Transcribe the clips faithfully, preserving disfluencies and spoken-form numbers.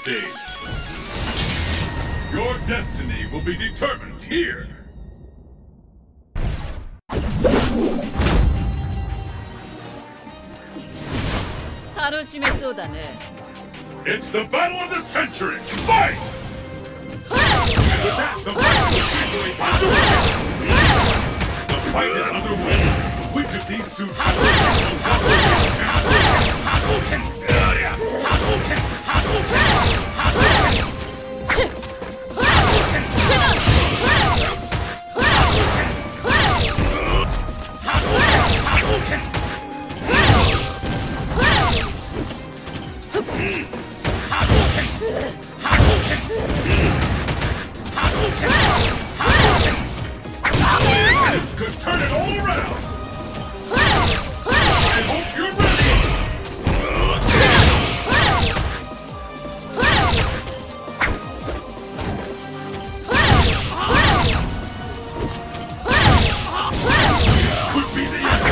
stage. Your destiny will be determined here. It's the battle of the century! Fight! That's the fight is officially underway! The fight is underway! Which of these two Hadouken! Hadouken! Hadouken! This could turn it all around! I hope you're ready! Could be the end!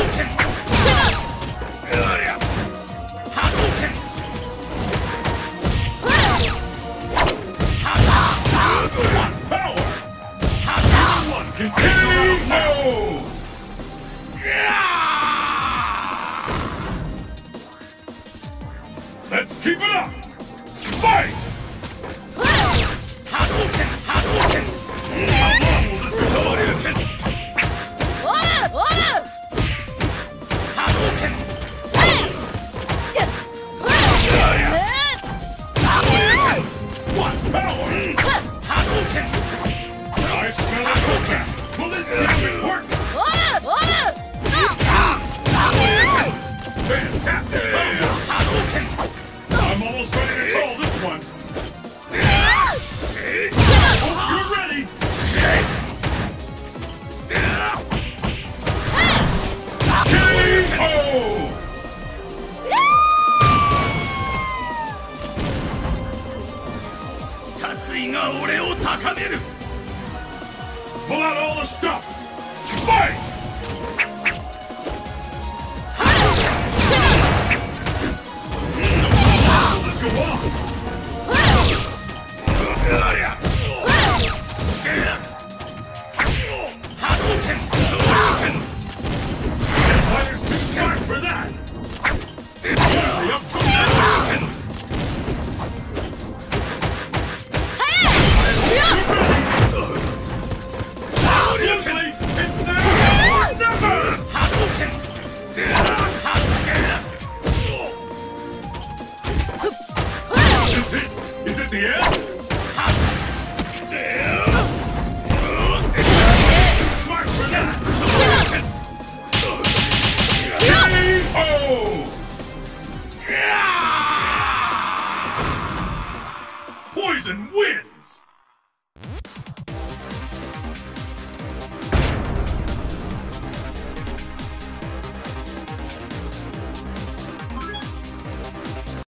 One power! One can take around now! Let's keep it up! Fight! Hadouken! Hadouken! How long will this go? Hadouken! Hadouken! One power! Hadouken! I smell a Hadouken! Will this damage work? Fantastic! Hadouken! I'm almost ready to call this one! Hope you're ready! K O! Pull out all the stops! Fight! Let's go on! Hadouken! Hadouken! Empire's too smart for that! The up from Hadouken! Hadouken! It's now or never! Hadouken! Is it? Is it the end?